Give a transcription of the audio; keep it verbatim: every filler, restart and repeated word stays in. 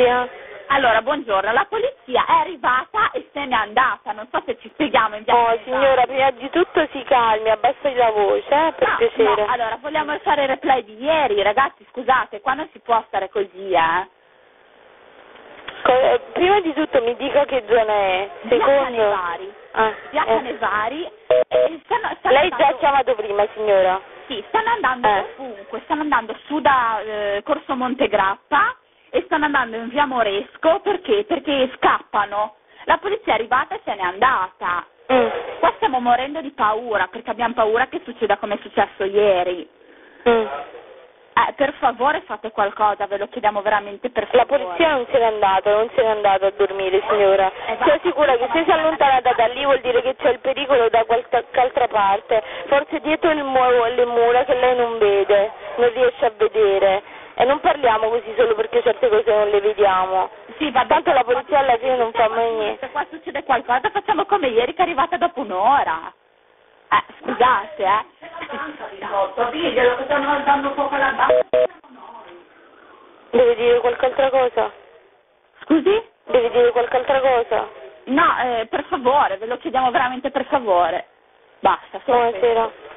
polizia? Allora, buongiorno, la polizia è arrivata e se n'è andata, non so se ci spieghiamo in via Oh, Canevaro. signora, prima di tutto si calmi, abbassi la voce, eh, per no, piacere. No, allora, vogliamo fare il replay di ieri, ragazzi, scusate, qua non si può stare così, eh. Co- prima di tutto mi dica che zona è, Via secondo... Canevari, Ah, via eh. Canevari, e stanno, stanno Lei già andando... ha chiamato prima, signora? Sì, stanno andando Eh. ovunque, stanno andando su da eh, Corso Montegrappa e stanno andando in via Moresco, perché? Perché scappano. La polizia è arrivata e se n'è andata. Mm. Qua stiamo morendo di paura, perché abbiamo paura che succeda come è successo ieri. Mm. Eh, per favore fate qualcosa, ve lo chiediamo veramente per La favore. polizia non se n'è andata, non se n'è andata a dormire, signora. Sia sicura che se si è allontanata da lì vuol dire che c'è il pericolo da qualche altra parte, forse dietro il mu- le mura che lei non vede, non riesce a vedere. E non parliamo così solo perché certe cose non le vediamo. Sì, va bene. Tanto la polizia alla fine non fa mai niente. Se qua succede qualcosa facciamo come ieri che è arrivata dopo un'ora. Eh, scusate, eh. Diglielo che stanno dando fuoco alla base. Deve dire qualche altra cosa? Scusi? Deve dire qualche altra cosa? No, eh, per favore, ve lo chiediamo veramente per favore. Basta, solo questo. Buonasera.